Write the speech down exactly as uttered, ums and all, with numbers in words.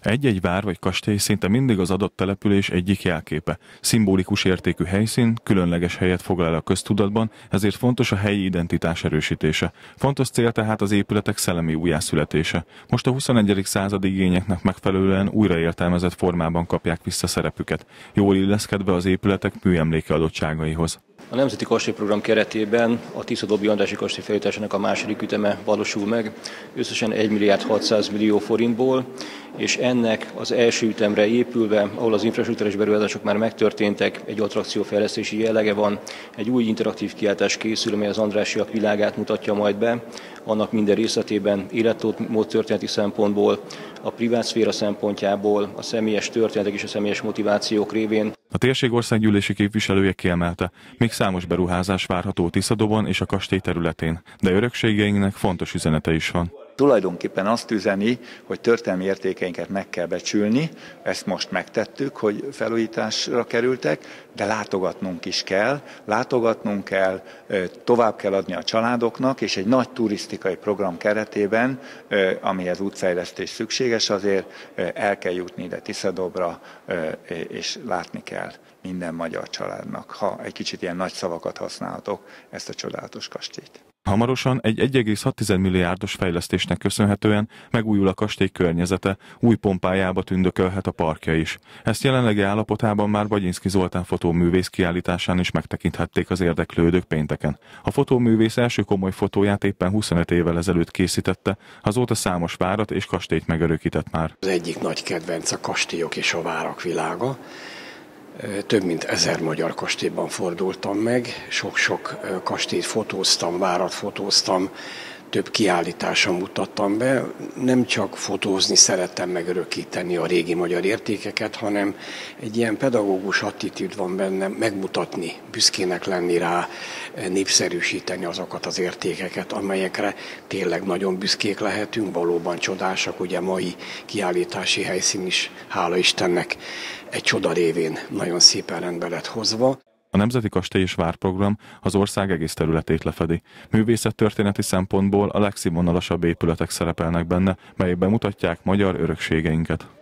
Egy-egy vár vagy kastély szinte mindig az adott település egyik jelképe. Szimbolikus értékű helyszín, különleges helyet foglal el a köztudatban, ezért fontos a helyi identitás erősítése. Fontos cél tehát az épületek szellemi újjászületése. Most a huszonegyedik századi igényeknek megfelelően újraértelmezett formában kapják vissza szerepüket, jól illeszkedve az épületek műemléke adottságaihoz. A Nemzeti Kastélyprogram keretében a Tisza-Dobbi Andrássy kastély felújításának a második üteme valósul meg, összesen egy milliárd hatszáz millió forintból, és ennek az első ütemre épülve, ahol az infrastruktúrális beruházások már megtörténtek, egy attrakciófejlesztési jellege van, egy új interaktív kiáltás készül, amely az Andrássyak világát mutatja majd be, annak minden részletében életmód történeti szempontból, a privát szféra szempontjából, a személyes történetek és a személyes motivációk révén. A térség országgyűlési képviselője kiemelte, még számos beruházás várható Tiszadobon és a kastély területén, de örökségeinknek fontos üzenete is van. Tulajdonképpen azt üzeni, hogy történelmi értékeinket meg kell becsülni, ezt most megtettük, hogy felújításra kerültek, de látogatnunk is kell, látogatnunk kell, tovább kell adni a családoknak, és egy nagy turisztikai program keretében, amihez útfejlesztés szükséges, azért el kell jutni ide Tiszadobra, és látni kell minden magyar családnak, ha egy kicsit ilyen nagy szavakat használhatok, ezt a csodálatos kastélyt. Hamarosan egy egy egész hat milliárdos fejlesztésnek köszönhetően megújul a kastély környezete, új pompájába tündökölhet a parkja is. Ezt jelenlegi állapotában már Bagyinszky Zoltán fotóművész kiállításán is megtekinthették az érdeklődők pénteken. A fotóművész első komoly fotóját éppen huszonöt évvel ezelőtt készítette, azóta számos várat és kastélyt megörökített már. Az egyik nagy kedvenc a kastélyok és a várak világa. Több mint ezer magyar kastélyban fordultam meg, sok-sok kastélyt fotóztam, várat fotóztam, több kiállításon mutattam be. Nem csak fotózni szerettem megörökíteni a régi magyar értékeket, hanem egy ilyen pedagógus attitűd van bennem, megmutatni, büszkének lenni rá, népszerűsíteni azokat az értékeket, amelyekre tényleg nagyon büszkék lehetünk, valóban csodásak. Ugye mai kiállítási helyszín is, hála Istennek, egy csoda révén nagyon szépen rendbe lett hozva. A Nemzeti Kastély és Várprogram az ország egész területét lefedi. Művészettörténeti szempontból a legszínvonalasabb épületek szerepelnek benne, melyek bemutatják magyar örökségeinket.